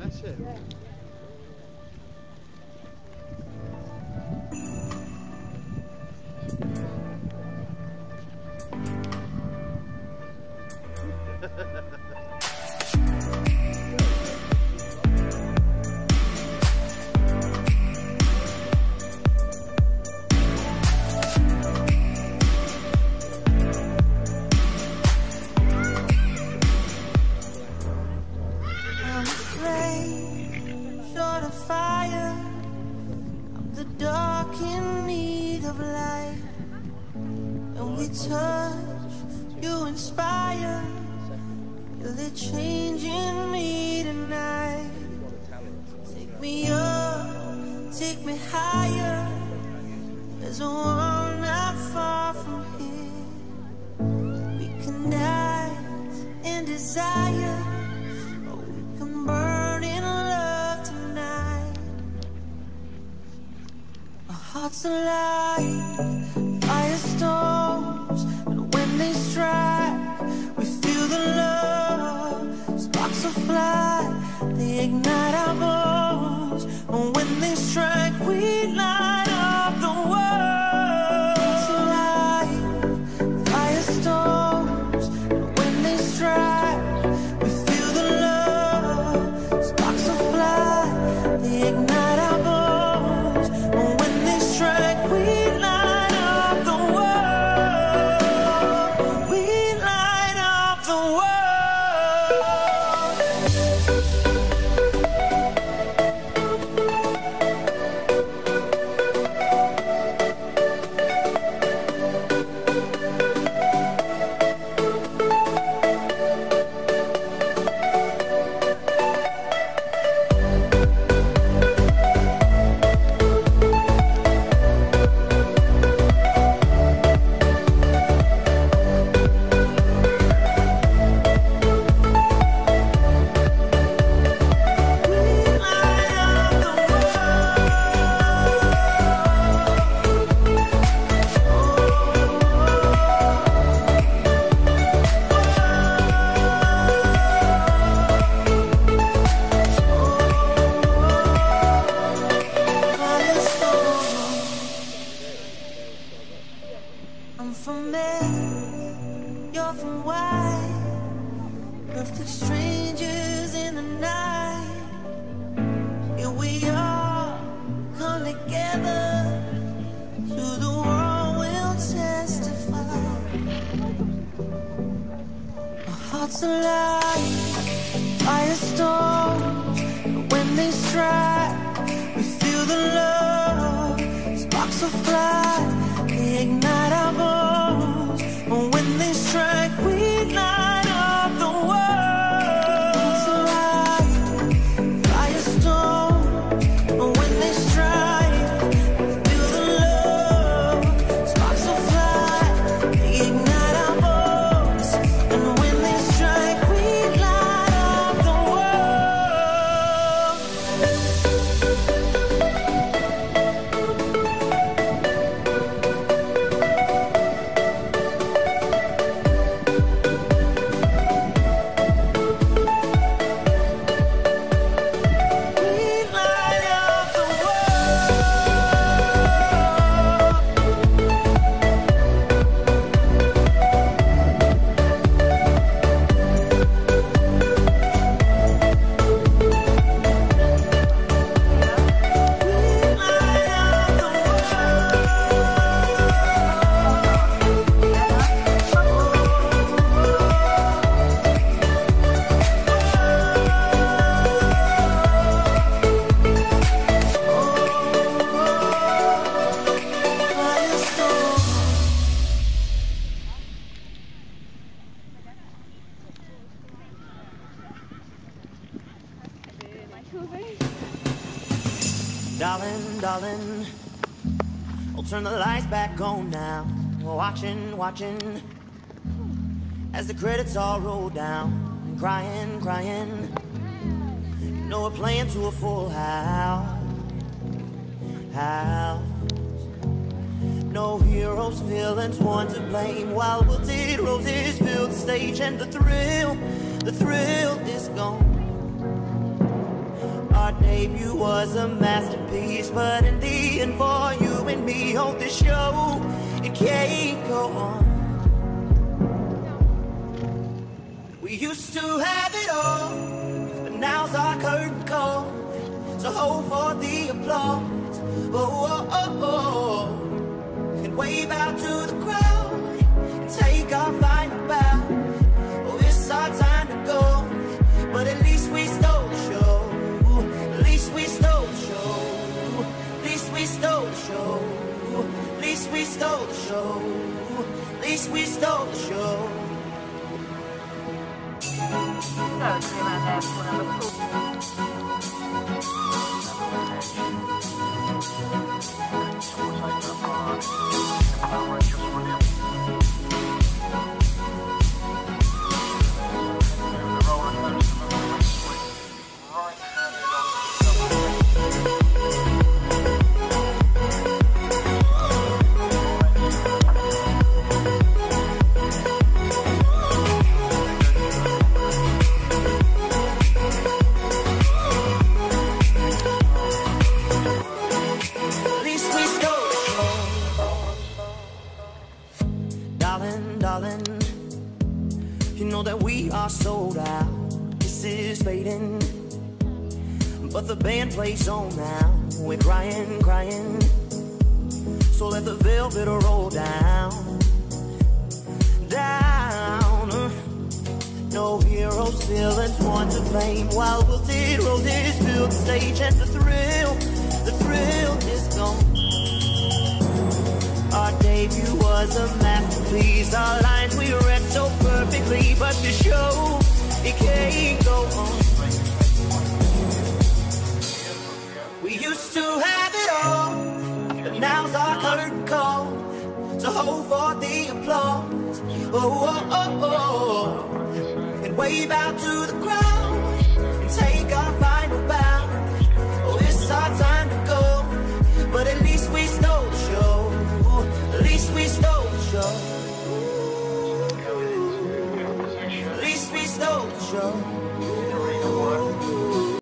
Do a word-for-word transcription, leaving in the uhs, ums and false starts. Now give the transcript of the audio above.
That's it. Yeah. Darling, darling, I'll turn the lights back on now. We're watching, watching as the credits all roll down. And crying, crying, you know we're playing to a full house. House. No heroes, villains, one to blame. While wilted roses fill the stage, and the thrill, the thrill is gone. Our debut was a masterpiece, but in the end, for you and me on this show, it can't go on. We used to have it all, but now's our curtain call. So hold for the applause, oh, oh, oh, oh. And wave out to the crowd, and take our final bow. Oh, it's our time to go, but at least we stole the show. At least we stole the show. At least we stole the show. At least we stole the show. At least we stole the show. Sold out, this is fading, but the band plays on now. We're crying, crying, so let the velvet roll down, down. No heroes, villains, one to blame, while wilted roses fill the stage, and the thrill, the thrill is gone. Our debut was a masterpiece, our lines we read so perfectly, but the show, it can't go on. We used to have it all, but now's our curtain call. So hold for the applause, oh, oh, oh, oh. And wave out to the crowd, and take our final bow. Oh, it's our time to go, but at least we stole the show. At least we stole the show. At least we stole the show.